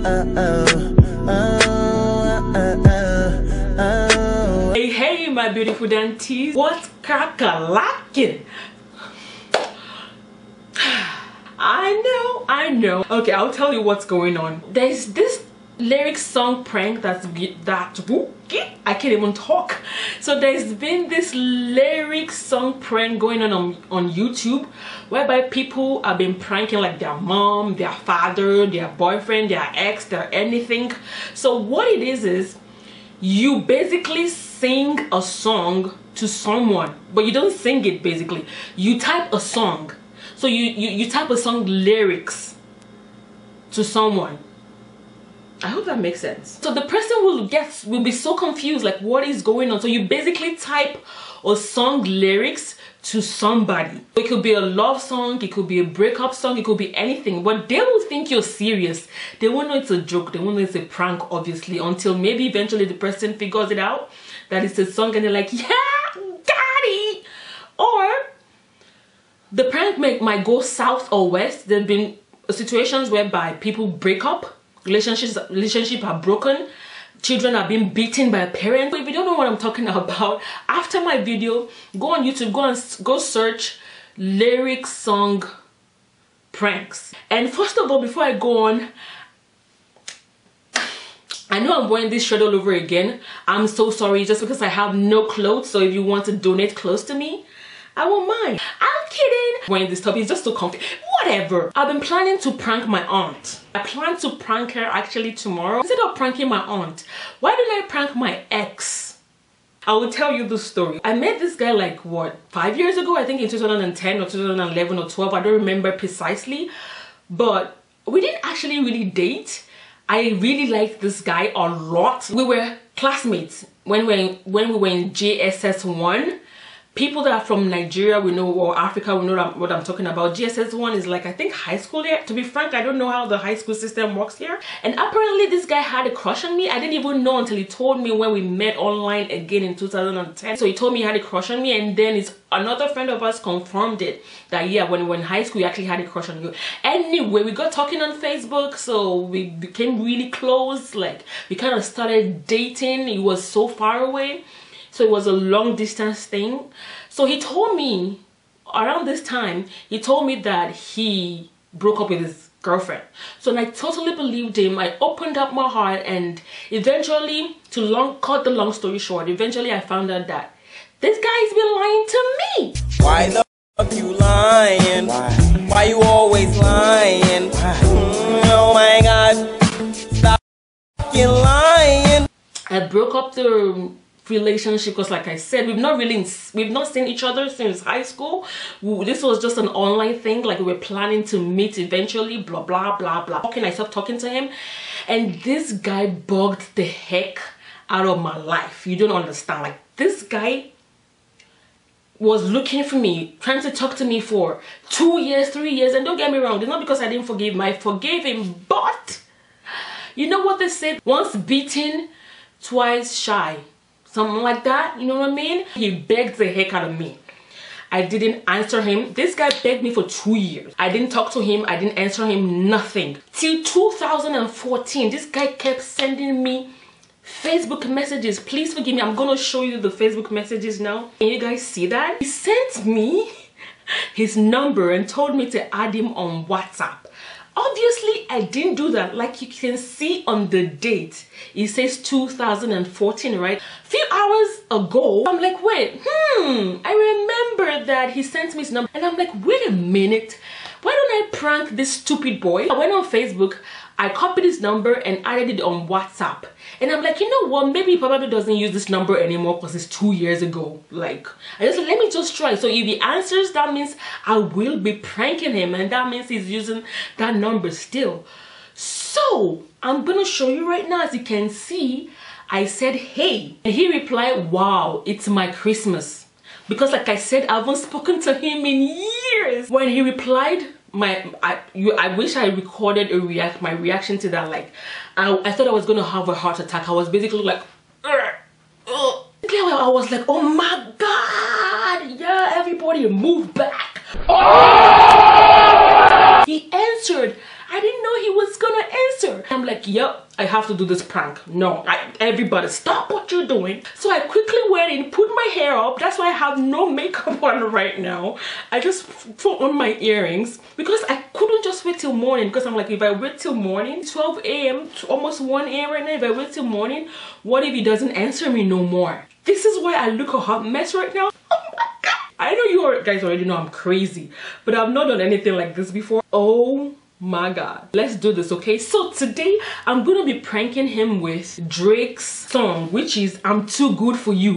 Hey, my beautiful danties, what's crack-a-lackin'? I know. Okay, I'll tell you what's going on. There's this lyric song prank I can't even talk. So there's been this lyric song prank going on YouTube, whereby people have been pranking like their mom, their father, their boyfriend, their ex, their anything. So what it is you basically sing a song to someone, but you don't sing it. Basically you type a song. So you type a song lyrics to someone. I hope that makes sense. So the person will be so confused, like what is going on. So you basically type a song lyrics to somebody. It could be a love song, it could be a breakup song, it could be anything, but they will think you're serious. They won't know it's a joke, they won't know it's a prank, obviously, until maybe eventually the person figures it out that it's a song and they're like, yeah, got it. Or the prank might go south or west. There have been situations whereby people break up, relationships are broken, children are being beaten by parents. But if you don't know what I'm talking about, after my video, go on YouTube, go search lyric song pranks. And first of all, before I go on, I know I'm wearing this shirt all over again. I'm so sorry, just because I have no clothes. So if you want to donate clothes to me, I won't mind. I'm kidding. Wearing this top is just so comfy. Whatever. I've been planning to prank my aunt. I plan to prank her actually tomorrow. Instead of pranking my aunt, why didn't I prank my ex? I will tell you the story. I met this guy like what, 5 years ago? I think in 2010 or 2011 or 12. I don't remember precisely. But we didn't actually really date. I really liked this guy a lot. We were classmates when we were in JSS 1. People that are from Nigeria, we know, or Africa, we know what I'm talking about. GSS 1 is like, I think, high school here. To be frank, I don't know how the high school system works here. And apparently this guy had a crush on me. I didn't even know until he told me when we met online again in 2010. So he told me he had a crush on me, and then another friend of us confirmed it. That yeah, when we were in high school, he actually had a crush on you. Anyway, we got talking on Facebook, so we became really close. Like, we kind of started dating. He was so far away. So it was a long distance thing. So he told me, around this time, he told me that he broke up with his girlfriend. So I totally believed him. I opened up my heart, and eventually, cut the long story short, eventually I found out that this guy's been lying to me. Why the fuck you lying? Why you always lying? Oh my God, stop fucking lying. I broke up the relationship because, like I said, we've not seen each other since high school. This was just an online thing, like we were planning to meet eventually, blah blah blah blah. I stopped talking to him, and this guy bugged the heck out of my life. You don't understand. Like, this guy was looking for me, trying to talk to me for 2 years, 3 years. And don't get me wrong, it's not because I didn't forgive him. I forgave him, but you know what they say, once beaten, twice shy. Something like that, you know what I mean? He begged the heck out of me. I didn't answer him. This guy begged me for 2 years. I didn't talk to him. I didn't answer him, nothing. Till 2014, this guy kept sending me Facebook messages. Please forgive me. I'm gonna show you the Facebook messages now. Can you guys see that? He sent me his number and told me to add him on WhatsApp. Obviously, I didn't do that. Like you can see on the date, it says 2014, right? A few hours ago, I'm like, wait, I remember that he sent me his number. And I'm like, wait a minute, why don't I prank this stupid boy? I went on Facebook, I copied his number and added it on WhatsApp. And I'm like, you know what, maybe he probably doesn't use this number anymore because it's 2 years ago. Like, I just let me just try. So if he answers, that means I will be pranking him, and that means he's using that number still. So I'm gonna show you right now. As you can see, I said hey, and he replied, wow, it's my Christmas. Because like I said, I haven't spoken to him in years. When he replied, I wish I recorded my reaction to that. Like, I thought I was gonna have a heart attack. I was basically like, I was like, oh my God, yeah, everybody move back. Oh! He answered. I didn't know he was gonna answer. I'm like, yep, I have to do this prank. No, everybody stop what you're doing. So I quickly went and put my hair up. That's why I have no makeup on right now. I just put on my earrings because I couldn't just wait till morning, because I'm like, if I wait till morning, 12 a.m. almost 1 a.m. right now, if I wait till morning, what if he doesn't answer me no more? This is why I look a hot mess right now. Oh my God. I know you guys already know I'm crazy, but I've not done anything like this before. Oh my God. Let's do this, okay? So today I'm gonna be pranking him with Drake's song, which is I'm Too Good For You.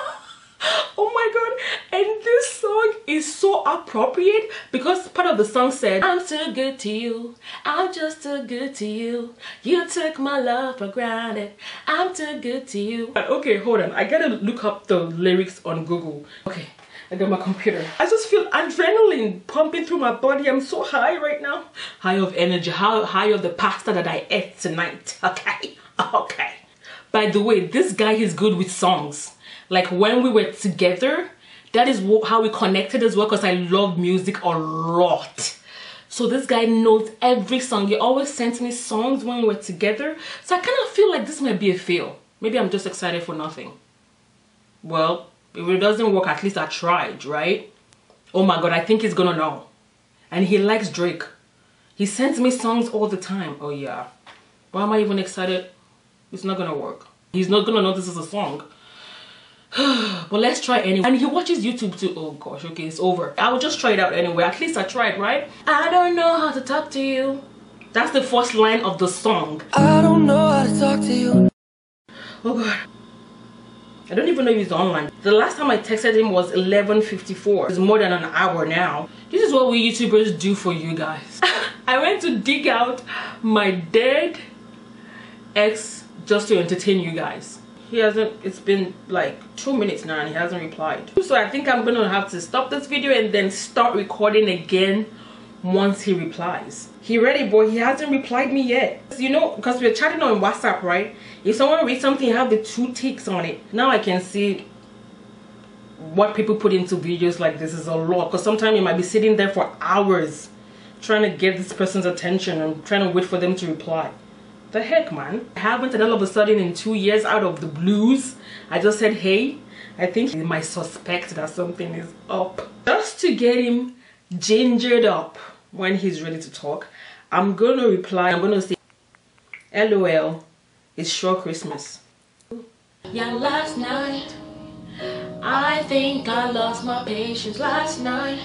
Oh my God. And this song is so appropriate because part of the song said, I'm too good to you, I'm just too good to you, you took my love for granted, I'm too good to you. Okay, hold on, I gotta look up the lyrics on Google. Okay, I got my computer. I just feel adrenaline pumping through my body. I'm so high right now. High of energy, high of the pasta that I ate tonight. Okay, okay. By the way, this guy is good with songs. Like when we were together, that is how we connected as well, because I love music a lot. So this guy knows every song. He always sends me songs when we were together. So I kind of feel like this might be a fail. Maybe I'm just excited for nothing. Well, if it doesn't work, at least I tried, right? Oh my God, I think he's gonna know. And he likes Drake. He sends me songs all the time. Oh yeah. Why am I even excited? It's not gonna work. He's not gonna know this is a song. But let's try anyway. And he watches YouTube too. Oh gosh, okay, it's over. I will just try it out anyway. At least I tried, right? I don't know how to talk to you. That's the first line of the song. I don't know how to talk to you. Oh God. I don't even know if he's online. The last time I texted him was 11:54. It's more than an hour now. This is what we YouTubers do for you guys. I went to dig out my dead ex just to entertain you guys. He hasn't, it's been like 2 minutes now and he hasn't replied. So I think I'm gonna have to stop this video and then start recording again once he replies. He read it, but he hasn't replied me yet. You know, because we're chatting on WhatsApp, right? If someone reads something, you have the 2 ticks on it. Now I can see what people put into videos like this is a lot, because sometimes you might be sitting there for hours trying to get this person's attention and trying to wait for them to reply. The heck, man? I haven't, and all of a sudden in 2 years, out of the blues, I just said, hey, I think he might suspect that something is up. Just to get him gingered up when he's ready to talk, I'm gonna reply, I'm gonna say, LOL, it's sure Christmas. Yeah, last night, I think I lost my patience. Last night,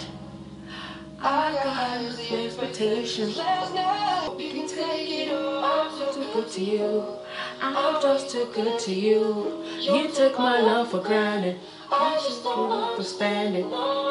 I got expectations. Last night, you can take it all. I'm too good to you. I'm just too good to you. You took my love for granted. I just don't understand it.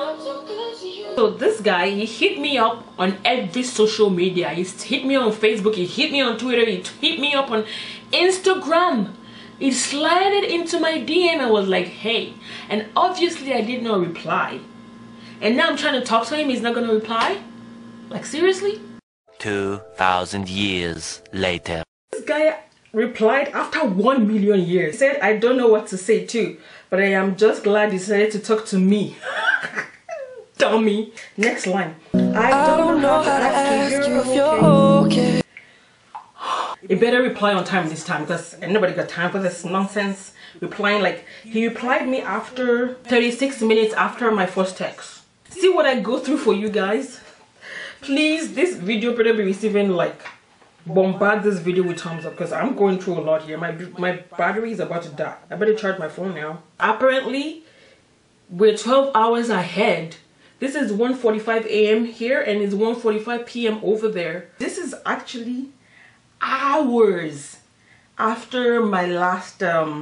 So this guy, he hit me up on every social media. He hit me on Facebook, he hit me on Twitter, he hit me up on Instagram. He slided into my DM and was like, hey. And obviously I did not reply. And now I'm trying to talk to him, he's not gonna reply? Like seriously? 2,000 years later. This guy replied after 1 million years. He said, I don't know what to say too, but I am just glad you decided to talk to me. Dummy. Next line. I don't know how to ask you if you're okay. You better reply on time this time, because nobody got time for this nonsense. Replying like, he replied me after 36 minutes after my first text. See what I go through for you guys? Please, this video better be receiving like, bombard this video with thumbs up, because I'm going through a lot here. My battery is about to die. I better charge my phone now. Apparently, we're 12 hours ahead. This is 1:45 a.m. here and it's 1:45 p.m. over there. This is actually hours after my last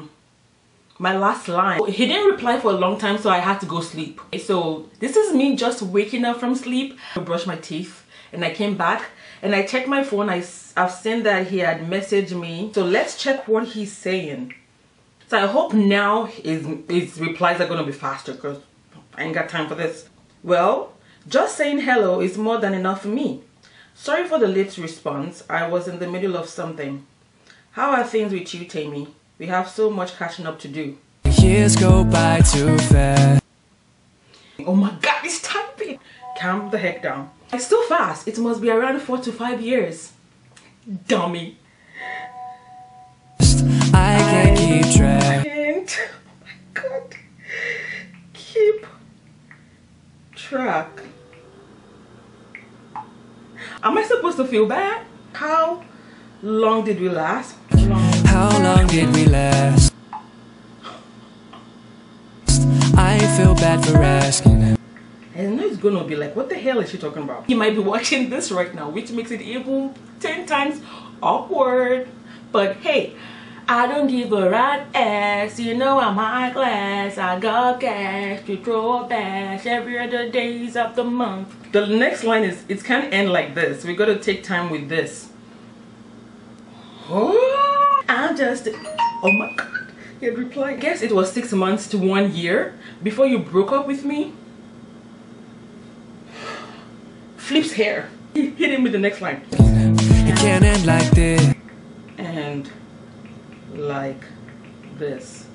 line. He didn't reply for a long time, so I had to go sleep. So this is me just waking up from sleep. I brushed my teeth and I came back and I checked my phone. I've seen that he had messaged me. So let's check what he's saying. So I hope now his replies are gonna be faster, because I ain't got time for this. Well, just saying hello is more than enough for me. Sorry for the late response. I was in the middle of something. How are things with you, Tammy? We have so much catching up to do. Years go by too fast. Oh my God, he's typing. Calm the heck down. It's still fast. It must be around 4 to 5 years. Dummy. I can't keep track. And oh my God, keep track. Am I supposed to feel bad? How long did we last? How long did we last? I feel bad for asking. I know it's gonna be like, what the hell is she talking about? You might be watching this right now, which makes it even 10 times awkward. But hey, I don't give a rat ass. You know I'm high class. I got cash to throw a bash every other days of the month. The next line is, it can't end like this. We gotta take time with this. Oh, I'm just, oh my God. He had replied, I guess it was 6 months to 1 year before you broke up with me. Flips hair. Hit him with the next line. It can't end like this. And like this.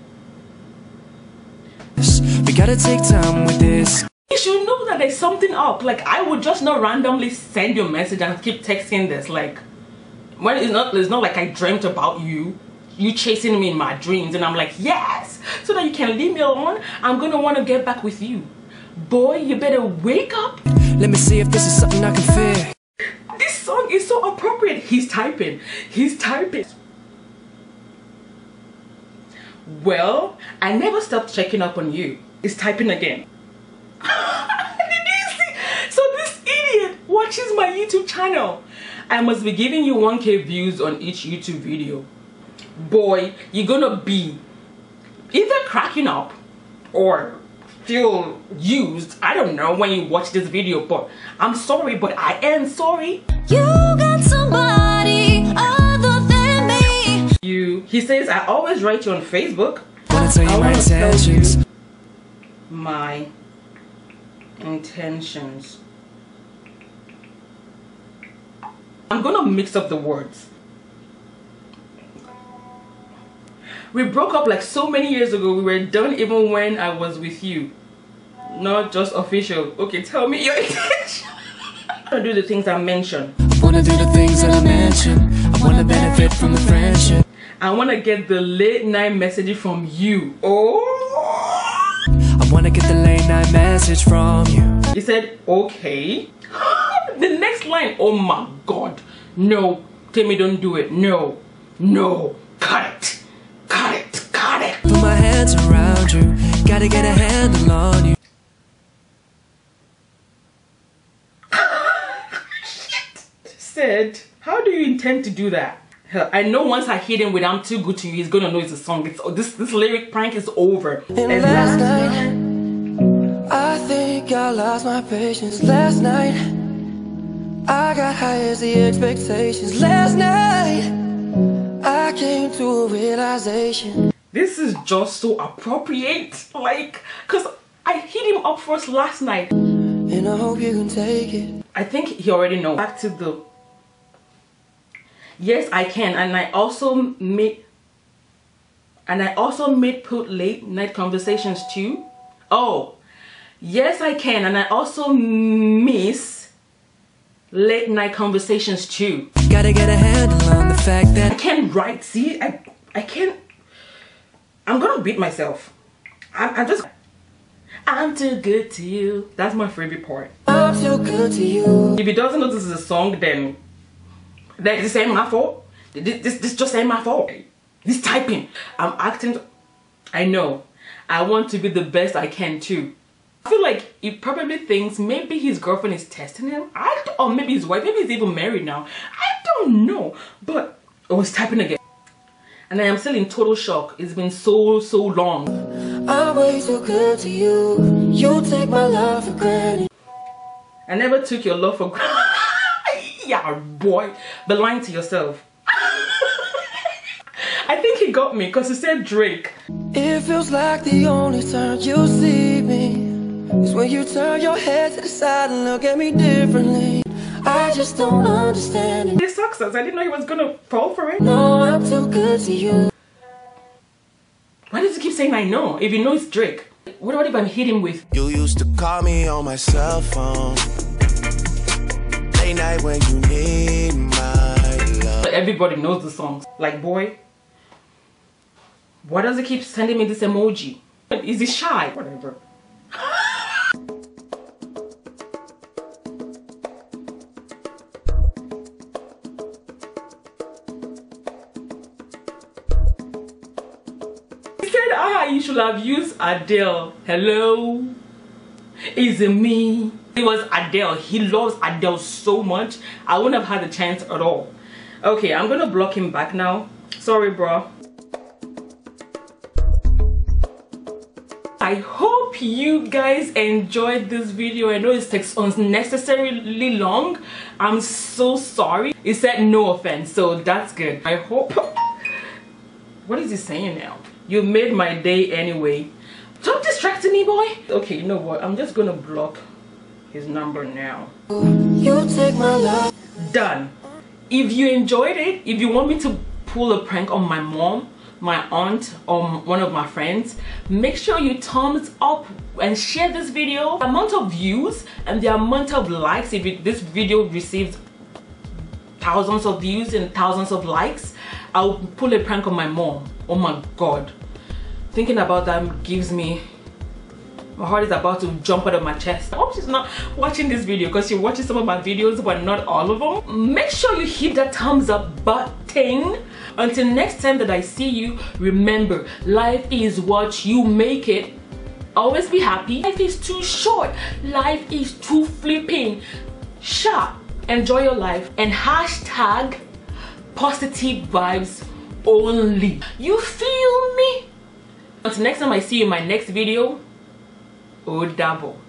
We gotta take time with this. You should know that there's something up. Like, I would just not randomly send you a message and keep texting this. Like, when it's not like I dreamt about you chasing me in my dreams, and I'm like, yes, so that you can leave me alone. I'm gonna want to get back with you. Boy, you better wake up. Let me see if this is something I can fix. This song is so appropriate. He's typing. He's typing. Well, I never stopped checking up on you. He's typing again. Did you see? So this idiot watches my YouTube channel. I must be giving you 1K views on each YouTube video. Boy, you're gonna be either cracking up or feel used. I don't know when you watch this video, but I'm sorry, but I am sorry. You got somebody other than me. He says, I always write you on Facebook. Wanna tell you my wanna tell intentions. you my intentions. I'm gonna mix up the words. We broke up like so many years ago. We were done even when I was with you. Not just official. Okay, tell me your intention. I wanna do the things I mentioned. I wanna do the things that I mentioned. I wanna benefit from the friendship. I wanna get the late night message from you. Oh! I wanna get the late night message from you. He said, okay. The next line, oh my God. No, Timmy, don't do it. No, no, cut it. Cut it, cut it. Put my hands around you. Gotta get a handle on you. Said, how do you intend to do that? I know once I hit him with I'm too good to you, he's gonna know it's a song. This lyric prank is over. And last night, I think I lost my patience. Last night, I got high as the expectations. Last night, I came to a realization. This is just so appropriate. Like, cause I hit him up first last night. And I hope you can take it. I think he already knows. Back to the yes, I can, and I also made put late night conversations too. Oh, yes, I can, and I also miss late night conversations too. Gotta get a handle on the fact that I can't write. See, I can't. I'm gonna beat myself. I'm too good to you. That's my favorite part. I'm too good to you. If he doesn't know this is a song, then this ain't my fault. This just ain't my fault. This typing. I'm acting. I know. I want to be the best I can too. I feel like he probably thinks maybe his girlfriend is testing him. Or maybe his wife. Maybe he's even married now. I don't know. But I was typing again. And I am still in total shock. It's been so long. I'm way too good to you. You take my love for granted. I never took your love for granted. Yeah, boy. But lying to yourself. I think he got me because he said Drake. It feels like the only time you see me is when you turn your head to the side and look at me differently. I just don't understand it. This sucks us. I didn't know he was gonna fall for it. No, I'm too good to you. Why does he keep saying I know if you know it's Drake? What if I hit him with? You used to call me on my cell phone. late night when you need my love. Everybody knows the songs. Like, boy, why does he keep sending me this emoji? Is he shy? Whatever. He said, you should have used Adele. Hello? Is it me? It was Adele. He loves Adele so much. I wouldn't have had the chance at all. Okay, I'm gonna block him back now. Sorry, bro. I hope you guys enjoyed this video. I know it takes unnecessarily long. I'm so sorry. It said no offense, so that's good. I hope... What is he saying now? You made my day anyway. Stop distracting me, boy. Okay, you know what? I'm just gonna block his number now. You take my love. Done. If you enjoyed it, if you want me to pull a prank on my mom, my aunt, or one of my friends, make sure you thumbs up and share this video. The amount of views and the amount of likes, if this video receives thousands of views and thousands of likes, I'll pull a prank on my mom. Oh my god, thinking about that gives me, my heart is about to jump out of my chest. I hope she's not watching this video because she watches some of my videos but not all of them. Make sure you hit that thumbs up button. Until next time that I see you, remember, life is what you make it. Always be happy. Life is too short. Life is too flipping short. Enjoy your life and hashtag positive vibes only. You feel me? Until next time I see you in my next video, oh double.